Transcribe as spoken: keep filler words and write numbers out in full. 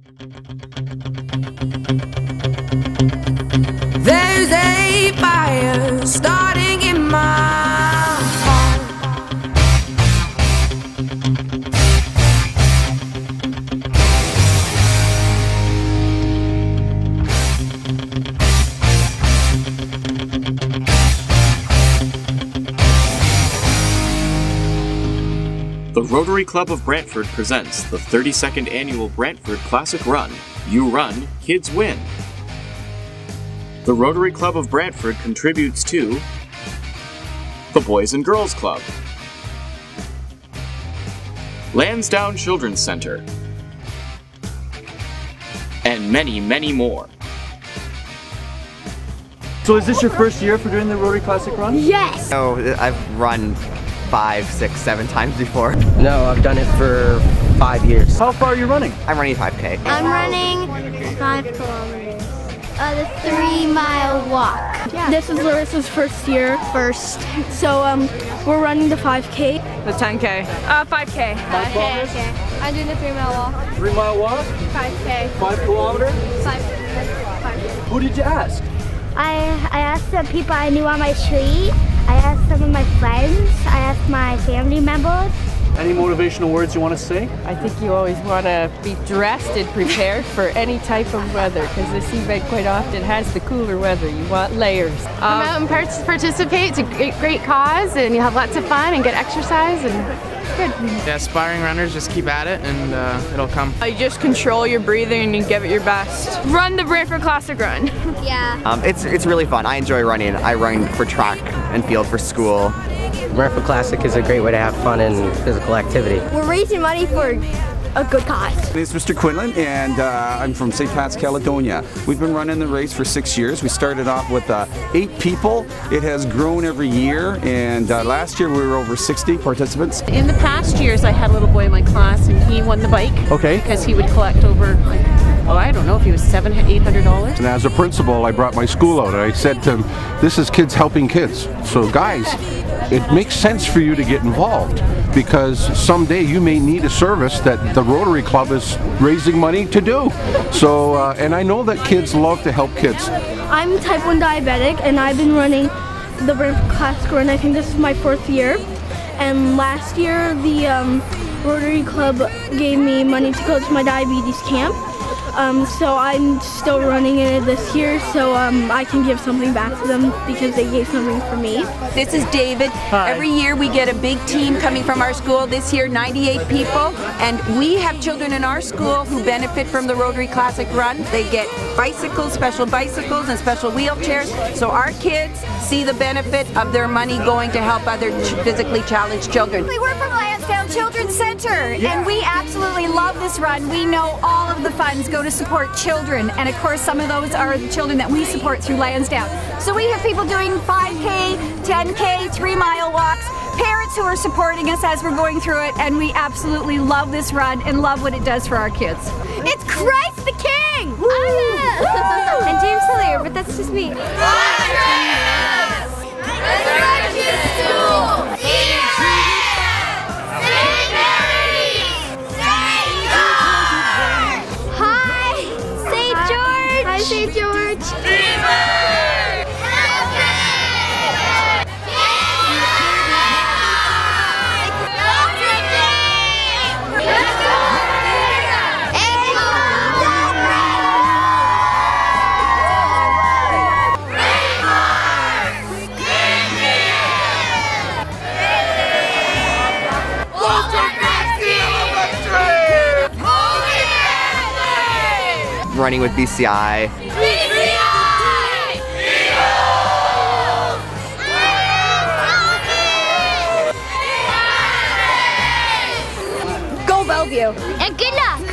There's a fire starting in my heart. The Rotary Club of Brantford presents the thirty-second Annual Brantford Classic Run. You run, kids win. The Rotary Club of Brantford contributes to the Boys and Girls Club, Lansdowne Children's Center, and many, many more. So is this your first year for doing the Rotary Classic Run? Yes! No, I've run five, six, seven times before. No, I've done it for five years. How far are you running? I'm running five K. I'm running five kilometers. Uh, the three mile walk. Yeah. This is Larissa's first year. First. So um, we're running the five K. The ten K. Uh, five K. five K. I'm doing the three mile walk. Three mile walk? five K. Five kilometers? Five K. Who did you ask? I, I asked the people I knew on my street. I asked some of my friends. I asked my family members. Any motivational words you want to say? I think you always want to be dressed and prepared for any type of weather, because this event quite often has the cooler weather. You want layers. Come out and part participate. It's a great, great cause, and you'll have lots of fun and get exercise, and it's good. Yeah, aspiring runners, just keep at it, and uh, it'll come. You just control your breathing and you give it your best. Run the Brantford Classic Run. Yeah. Um, it's it's really fun. I enjoy running. I run for track and field for school. Brantford Classic is a great way to have fun and physical activity. We're raising money for a good cause. My name is Mister Quinlan, and uh, I'm from Saint Pat's, Caledonia. We've been running the race for six years. We started off with uh, eight people. It has grown every year, and uh, last year we were over sixty participants. In the past years, I had a little boy in my class, and he won the bike. Okay. Because he would collect over, like, oh, I don't know if he was seven, eight hundred dollars. And as a principal, I brought my school out and I said to them, this is kids helping kids. So guys, it makes sense for you to get involved, because someday you may need a service that the Rotary Club is raising money to do. So, uh, and I know that kids love to help kids. I'm type one diabetic, and I've been running the Brantford Classic Run. I think this is my fourth year. And last year, the um, Rotary Club gave me money to go to my diabetes camp. Um, so I'm still running in it this year, so um, I can give something back to them because they gave something for me. This is David. Hi. Every year we get a big team coming from our school. This year ninety-eight people, and we have children in our school who benefit from the Rotary Classic Run. They get bicycles, special bicycles and special wheelchairs, so our kids see the benefit of their money going to help other physically challenged children. We're from Lansdowne Children's Center, Yeah. and we absolutely love this run. We know all of the funds go to support children, and of course some of those are the children that we support through Lansdowne. So we have people doing five K, ten K, three mile walks, parents who are supporting us as we're going through it, and we absolutely love this run and love what it does for our kids. It's Christ the King! And James Hillier, but that's just me. Hi, Saint George. Running with B C I. Go Bellevue. And good luck.